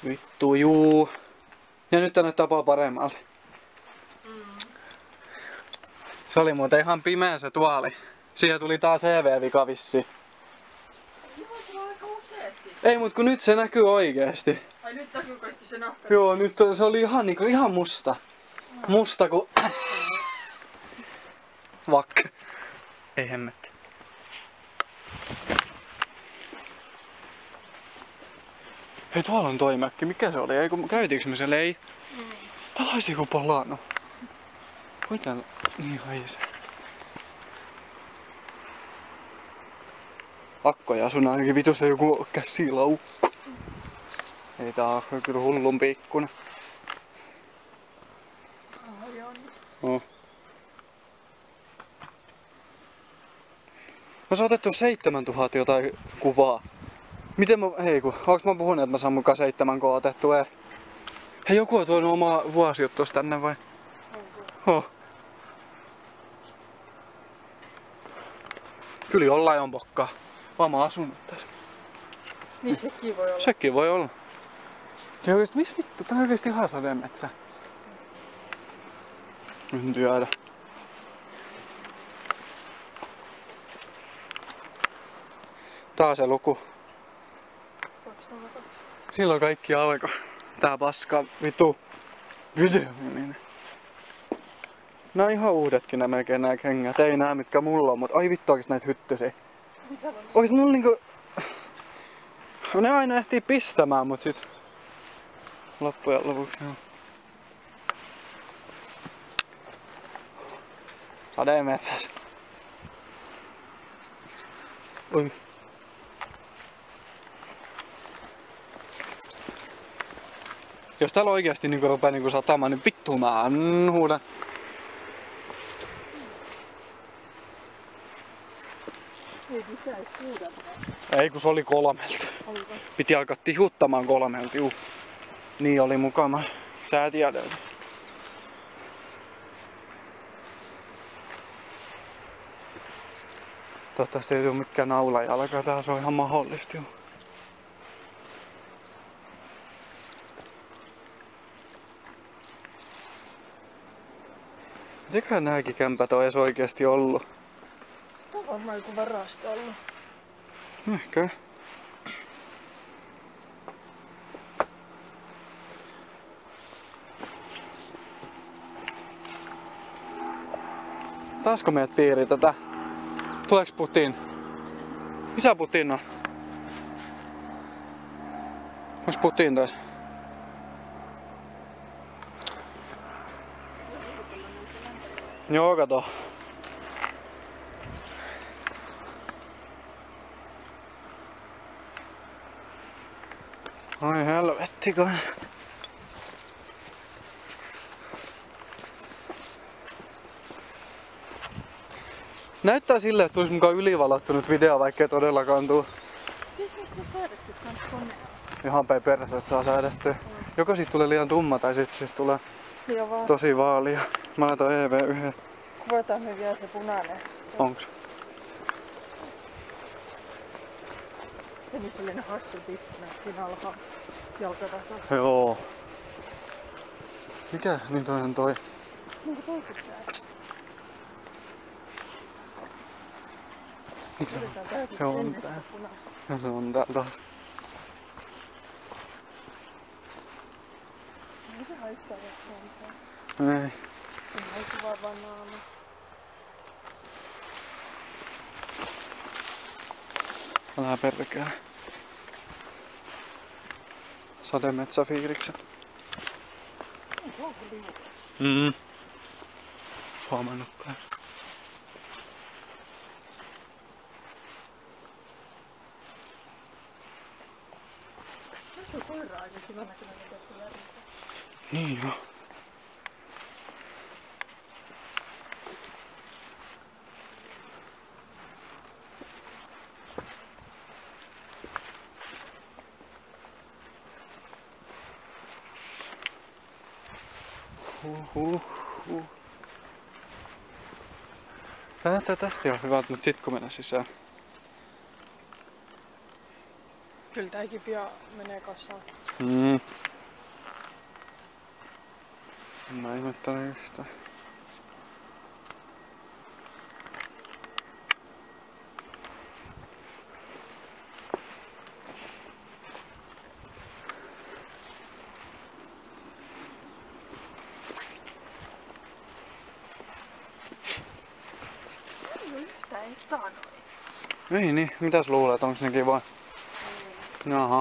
Vittu juu. Ja nyt näyttää paljon paremmalta. Se oli muuten ihan pimeä se tuoli. Siihen tuli taas EV-vika vissiin. Ei, mut kun nyt se näkyy oikeesti. Ai nyt näkyy kaikki se nahka. Joo, nyt se oli ihan niinku ihan musta. Musta ku... Vakka. Ei hemmetti. Hei, tuolla on toi mökki. Mikä se oli? Ei, kun käytiinkö me siellä? Ei. Täällä olisi joku palannut. Voi täällä... Niin haisee. Akkoja sun ainakin vitussa joku käsilaukku. Ei tää on kyllä hullun pikkuna. Oh. Mä saan otettu 7000 jotain kuvaa. Miten mä... Hei kun, onks mä puhunut, että mä saan mukaan 7 otettu? Hei, joku on tuonut oma vuosijuttus tänne vai? Oh. Kyllä jollain on pokkaa. Vaan mä asunut tässä. Niin sekin voi olla. Sekin voi olla. Ja oikeesti, missä vittu? Tää on oikeesti ihan sademetsä. Nyt työdä. Taas se luku. Silloin kaikki alkoi. Tää paska vitu videominen. Nää on ihan uudetkin nää melkein nää kengät. Ei nää mitkä mulla on, mut ai vittu oikeesti näitä hyttysiä. Oikeesti mulla niinku... Ne aina ehtii pistämään, mut sit... Loppujen lopuksi on. Sademetsäs. Oi. Jos täällä oikeesti niinku rupee niinku satamaan, niin vittu mä huudan. Ei kun se oli 3. Piti alkaa tihuttamaan 3, juu. Niin oli mukana. Sä tiedät. Toivottavasti ei tuu mikään naulajalka. Tää se on ihan mahdollista, juu. Mitenköhän nääkin kämpät on edes oikeesti ollut? On varmaan joku varasto ollut. Ehkä. Taasko meidät piirii tätä? Tuleeks Putin? Missä Putin on? Onks Putin taas? Joo, kato. Ai helvettikö. Näyttää silleen, että tulisi mukaan ylivalottunut video, vaikka ei todellakaan tuu. Ihan päin perässä, että saa säädettyä. Joko siitä tulee liian tumma tai sit tulee tosi vaalia. Mä laitan EV1. Kuvataan me vielä se punainen. Onks? Se missä oli ne hassut ikkuna siinä alhaalla jalkatasalla. Joo. Mikä niin toinen toi? Niinku toiset tää. Se on tää. Se on tää taas. Ei se haittaa, että se on se. Ei. Se haittaa vaan banaana. Älä perkele. Sademetsäfiiriksen. Huomannutkaan. Se on koira aika kiva näköinen, mitä se järjestää. Niin joo. Tää näyttää tästä ihan hyvältä, mutta sit kun mennään sisään. Kyllä tääkin pian menee kasaan. Mä ihmettelen yhtään. Ei taanoin. Ei niin, mitäs luulet, onks ne kiva? Jaha.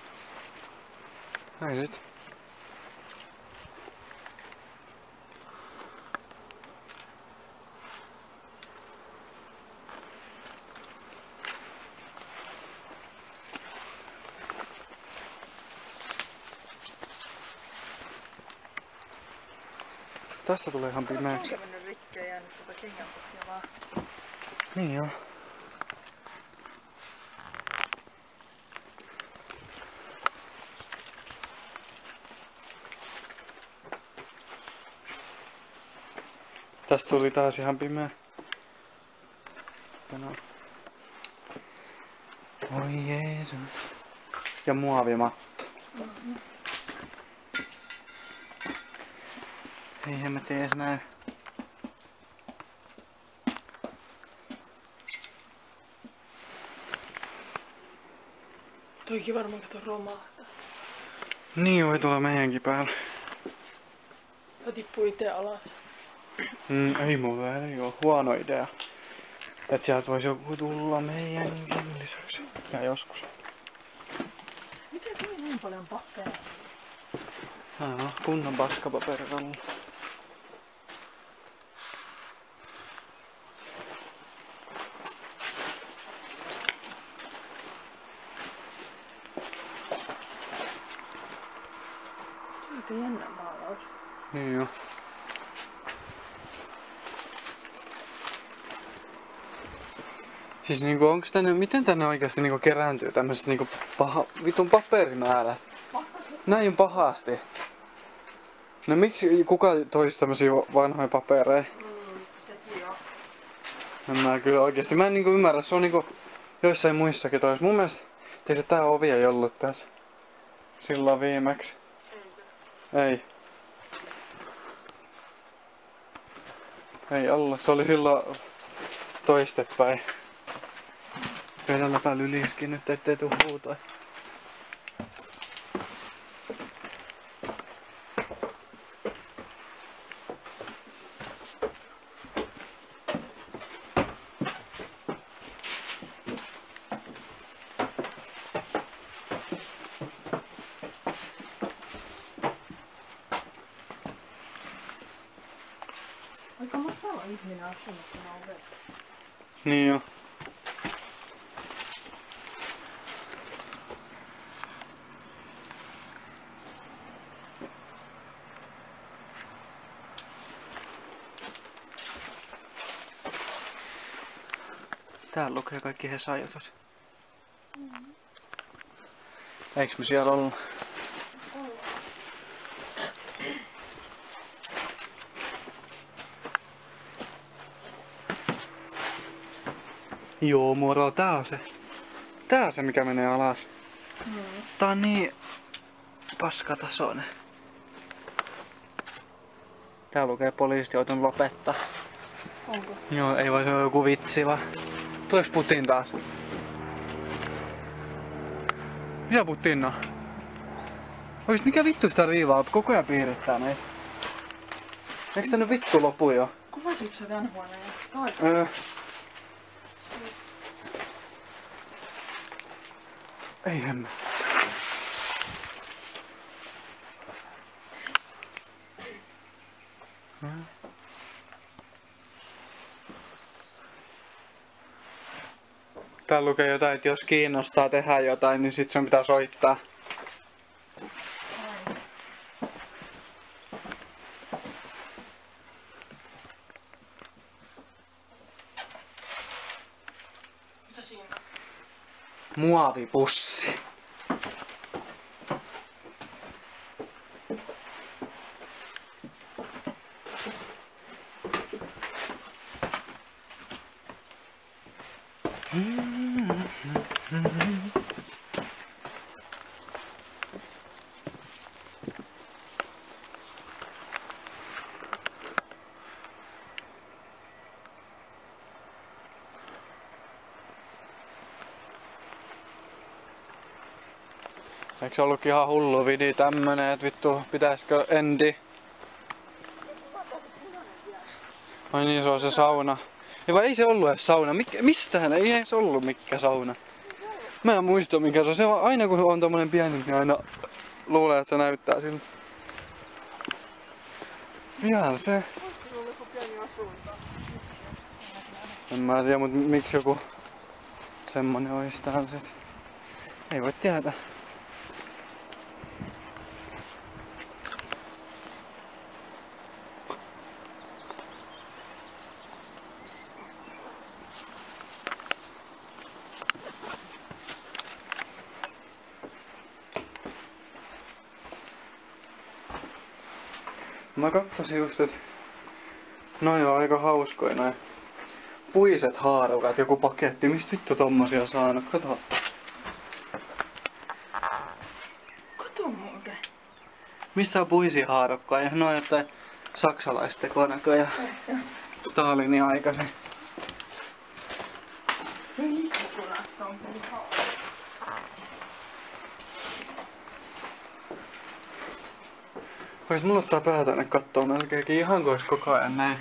Ei sit. Tästä tulee ihan pimeäksi. Onko mennyt rikkiä ja jäänyt tuota kengänpukkia vaan? Niin joo. Tästä tuli taas ihan pimeä. Oi Jeesus. Ja muovimatto. Eihän mä edes näy. Toikin varmaan kato romahtaa. Niin voi tulla meidänkin päällä. Ja tippuu itse alas. Ei mulla ei oo huono idea. Et sieltä vois joku tulla meidänkin lisäksi. Ja joskus. Miten tuli niin paljon paperia? Kunnon paskapaperilla. Aika jännä maalaus. Niin joo. Siis niinku onks tänne, miten tänne oikeasti niinku kerääntyy tämmöset niinku vitun paperimäärät? Näin pahasti. No miksi kuka toisi tämmösiä vanhoja papereja? Sekin on. En mä kyllä oikeesti, mä en niinku ymmärrä, se on niinku joissain muissakin tois. Mun mielestä se tää ovi ei ollut tässä silloin viimeksi. Ei. Ei ollut, se oli silloin toistepäin. Vedälläpä lyliskin nyt, ettei tuu huutoja. Aika matala ihminen asunut tänä ovella. Niin joo. Täällä lukee kaikki Hesajotus. Eiks me siellä olla? Joo, moro, tää on se. Tää on se, mikä menee alas. Tää on niin paskatasoinen. Tää lukee poliisit joutunut lopettaa. Onko? Joo, ei vaan se on joku vitsi vaan. Tuleeks Putin taas? Mitä Putin on? Oikeesti mikä vittu sitä riivaa? Koko ajan piirittää meitä. Eiks tänne vittu lopu jo? Kuvasitko sä tän huoneen? Ei hemmä. Täällä lukee jotain, että jos kiinnostaa tehdä jotain, niin sit sun pitää soittaa. Mitä siinä on? Muovipussi. Eikö se ollutkin ihan hullu vidi tämmönen, että vittu pitäisikö endi? Ai niin, se on se sauna. Ja vai ei se ollut edes sauna? Mistähän ei edes ollut mikään sauna? Mä en muista mikä se on. Se on aina kun on tommonen pieni, niin aina luulee, että se näyttää siltä. Vielä se. Olisiko ollut joku pieni asunto? En mä tiedä, mut miksi joku semmonen olisi täällä sit. Ei voi tietää. Mä katsosin just, että noi on aika hauskoja noi puiset haarukat, joku paketti. Mistä vittu tommosia saanut? Kato. Kato muuten. Missä on puisia haarukkoja? No jotain saksalaistekonäköjä. Stalinin aikaisen. Ei ikkunat on pihaa. Vois mulla ottaa pää tänne kattoo melkeinkin ihan kuin ois koko ajan näin.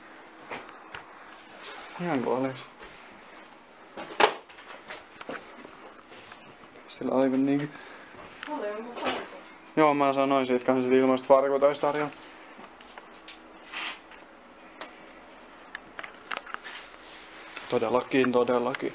Ihan kuin olis. Sillä oli niinkin. Oli joku farkut. Joo, mä sanoin siitä kanssa, että ilmaiset farkut ois tarjolla. Todellakin, todellakin.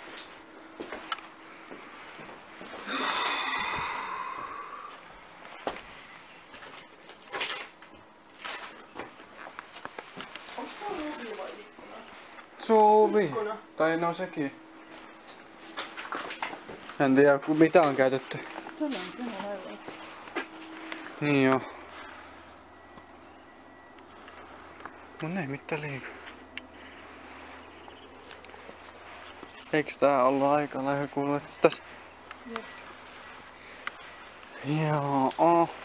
Onks tää ovi vai ikkuna? Suvi. Ikkuna. Tai no sekin. En tiedä mitä on käytetty. Tänään aivan. Niin joo. Mun ei mitään liiku. Eiks tää ollut aika lähellä kuulettas? Jep. Joo.